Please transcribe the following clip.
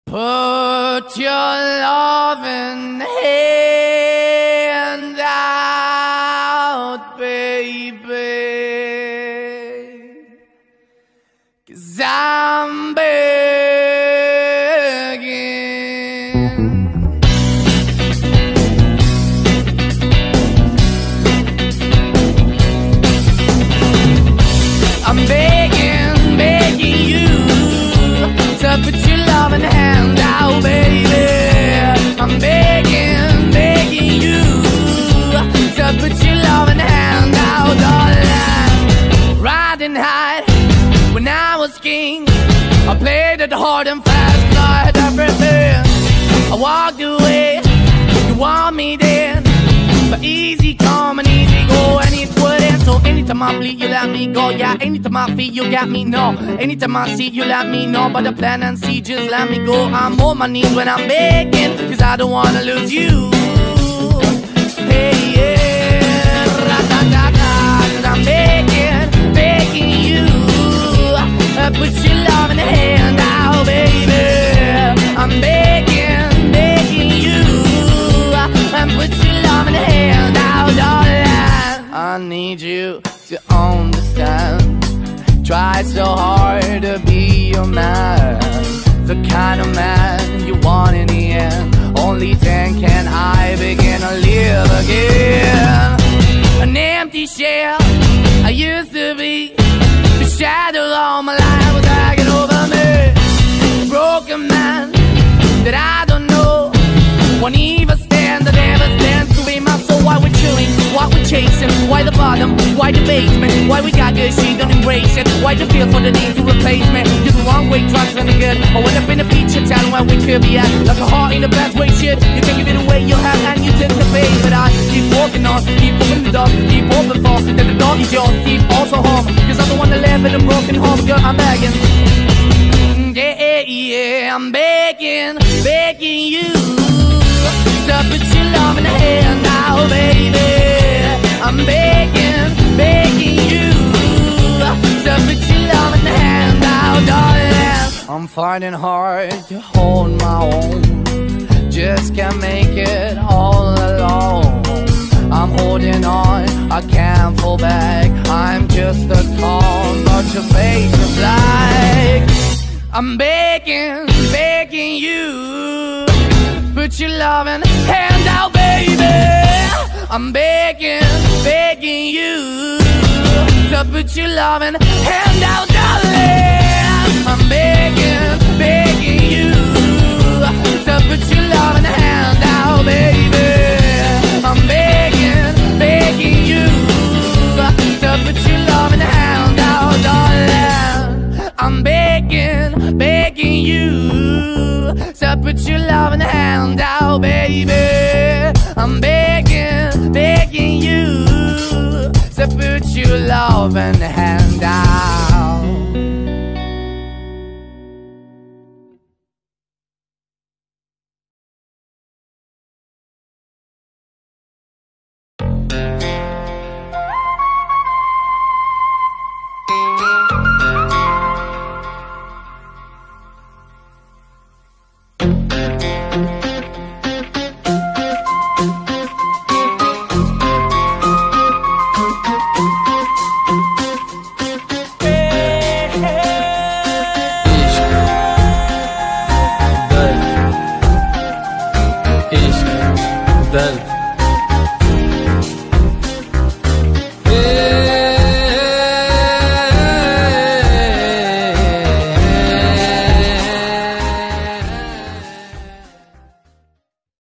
Put your loving hand out, baby, 'cause I'm begging. I'm begging, begging you to put your loving hand out, baby. I'm begging, begging you to put your loving hand out, darling. Riding high when I was king, I played it hard and fast, 'cause I had everything. I walked away, you want me then, but easy come and easy go, and it wouldn't. So anytime I bleed, you let me go. Yeah, anytime I feel, you got me, no. Anytime I see, you let me know. But the plan and see, just let me go. I'm on my knees when I'm begging, 'cause I don't wanna lose you. Hey, yeah, ra-da-da-da, 'cause I'm begging, begging you, put your love in the hand out, baby. I'm begging, begging you, and put your love in the hand out, darling. I need you to understand. Try so hard to be your man, the kind of man you want in the end. Only then can I begin to live again. An empty shell I used to be, the shadow all my life was hanging over me. A broken man that I don't know won't even stand, that never stands to be my soul. Why we're chewing, why we're chasing, why the bottom, why the basement, why we got good, she don't embrace it, why the feel for the need to replace me. You're the wrong way, trying to good. I went up in a feature town where we could be at, like a heart in the best way, shit. You can give it away, you have, and you tend to pay. But I keep walking on, keep opening the door, keep open for, that the door is yours, keep also home, 'cause I'm the one that live in a broken home. Girl, I'm begging, yeah, yeah, I'm begging, begging you to put your love in the hand now, baby. I'm begging, begging you to put your love in the hand now, darling. I'm finding hard to hold my own, just can't make it all alone. I'm holding on, I can't fall back. I'm just a call, but your face is black. I'm begging, begging you, put your loving hand out, baby. I'm begging, begging you to put your loving hand out, darling. I'm begging, begging you to put your loving hand out, baby. I'm begging, begging you to put your loving hand out, darling. I'm begging, begging you to put your loving hand out, baby. I'm begging, begging you to put your loving hand out. Beggin.